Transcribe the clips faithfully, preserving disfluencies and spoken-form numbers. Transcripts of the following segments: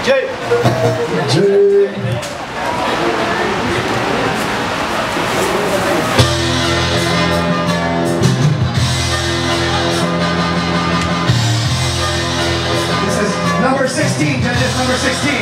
Jay. Jay. This is number sixteen, judges, number sixteen.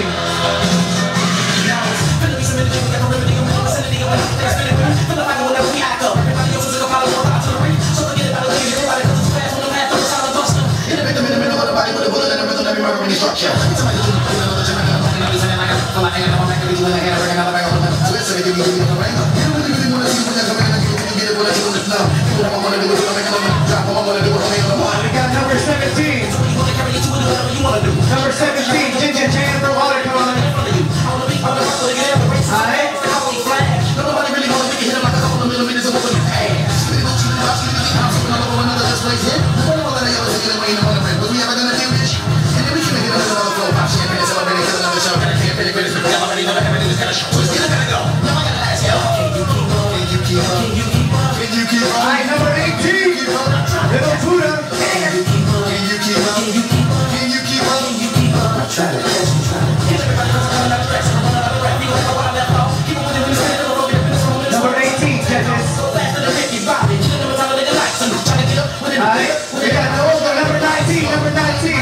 We got number seventeen. Number seventeen, Ginger Chan for Water, come on. Alright. Alright, number eighteen, Little Buddha. Number eighteen, judges. Alright, we got the older, number nineteen, number nineteen.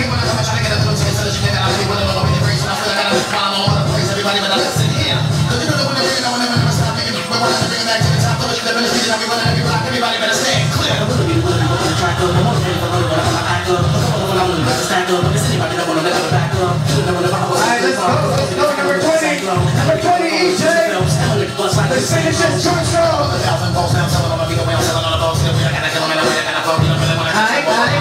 Everybody better stand clear. Alright, let's go, let's go, number twenty. Number twenty, E J. Let's finish this short show. Alright, alright.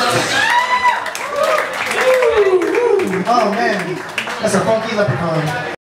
Oh man, that's a funky leprechaun.